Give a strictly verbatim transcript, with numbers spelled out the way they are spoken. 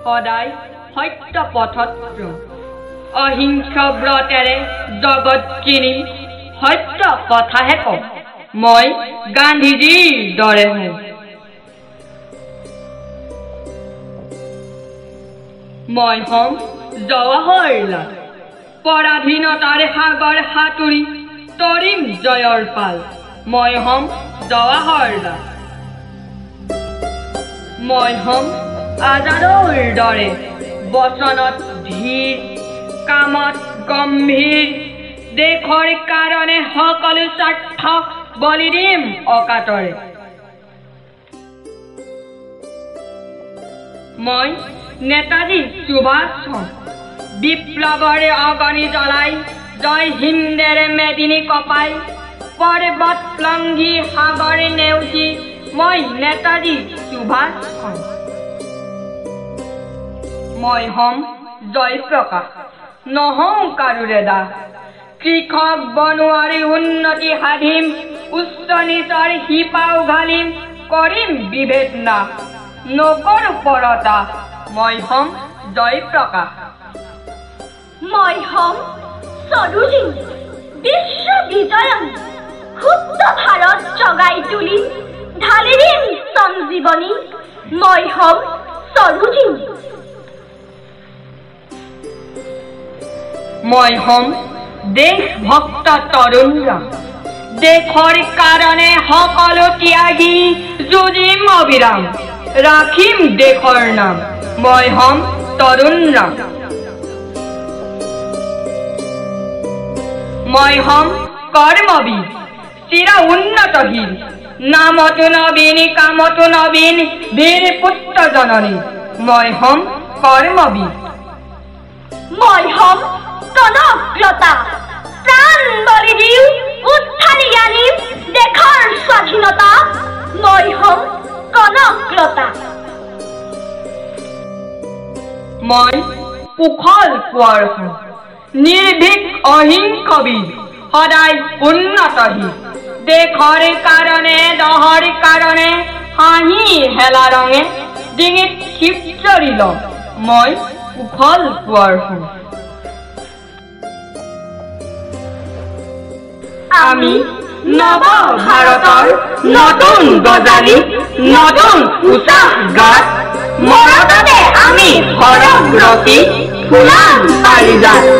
সদায় সত্য পথত অহিংস ব্ৰতেৰে জগত কিনিম সত্য কথাহে কম মই গান্ধীজীৰ দৰে হওঁ মই হম জৱাহৰলাল পৰাধীনতাৰে সাগৰ সাঁতুৰি তৰিম জয়ৰ পাল মই হম জৱাহৰলাল মই হম আজাদৰ দৰে বচনত ধীৰ কামত গম্ভীৰ দেশৰ কাৰণে সকলো স্বাৰ্থ বলি দিম অকাতৰে মই নেতাজী সুভাষ হম বিপ্লৱৰে অগণি জ্বলাই জয় হিন্দেৰে মেদিনী কপাই পৰ্বত লংঘি সাগৰ নেওচি মই নেতাজী সুভাষ হম মই হম জয়প্ৰকাশ নহওঁ কাৰোৰে দাস কৃষক বনুৱাৰী উন্নতি সাধিম উচ্চ নিচৰ শিপা উঘালিম কৰিম বিভেদ নাশ নকৰো পৰতা মই হম জয়প্ৰকাশ মই হম সৰোজিনী বিশ্ব বিজয়ম সুপ্ত ভাৰত জগাই তুলি ঢালি দিম সঞ্জীৱনী মই হম সৰোজিনী মই হম দেশভক্ত তৰুণ ৰাম দেশৰ কাৰণে সকলো ত্যাগী যুঁজিম অবিৰাম ৰাখিম দেশৰ নাম মই হম তৰুণ ৰাম মই হম কৰ্মবীৰ চিৰ উন্নতশীল নামতো নবীন কামতো নবীন বীৰ পুত্ৰ জননী মই হম কৰ্মবীৰ মই হম কনকলতা প্ৰাণ বলি দিও উত্থানি আনিম দেশৰ স্বাধীনতা মই হম কনকলতা মই কুশল কোঁৱৰ হম নিৰ্ভীক অহিংস বীৰ সদায় উন্নতশীল দেশৰ কাৰণে দহৰ কাৰণে হাঁহি হেলা ৰঙে ডিঙিত শিৱজৰী লওঁ মই কুশল কোঁৱৰ হম আমি নৱ ভাৰতৰ নতুন গজালি নতুন উৎসাহ গাত মৰততে আমি সৰগ ৰচি ফুলাম পাৰিজাত